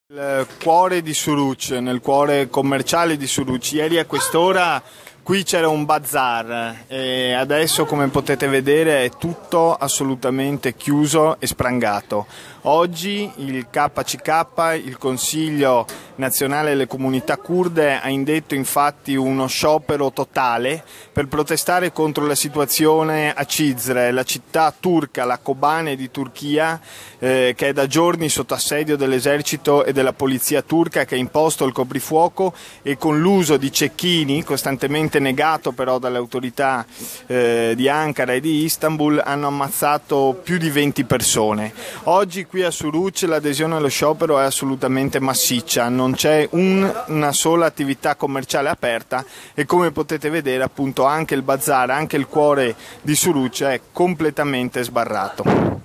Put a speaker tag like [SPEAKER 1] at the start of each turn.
[SPEAKER 1] Il cuore di Suruç, nel cuore commerciale di Suruç. Ieri a quest'ora qui c'era un bazar e adesso, come potete vedere, è tutto assolutamente chiuso e sprangato. Oggi il KCK, il Consiglio Nazionale delle Comunità Curde, ha indetto infatti uno sciopero totale per protestare contro la situazione a Cizre, la città turca, la Kobane di Turchia, che è da giorni sotto assedio dell'esercito e della polizia turca, che ha imposto il coprifuoco e con l'uso di cecchini, costantemente negato però dalle autorità di Ankara e di Istanbul, hanno ammazzato più di 20 persone. Oggi qui a Suruç l'adesione allo sciopero è assolutamente massiccia, non c'è una sola attività commerciale aperta e, come potete vedere, appunto anche il bazar, anche il cuore di Suruç è completamente sbarrato.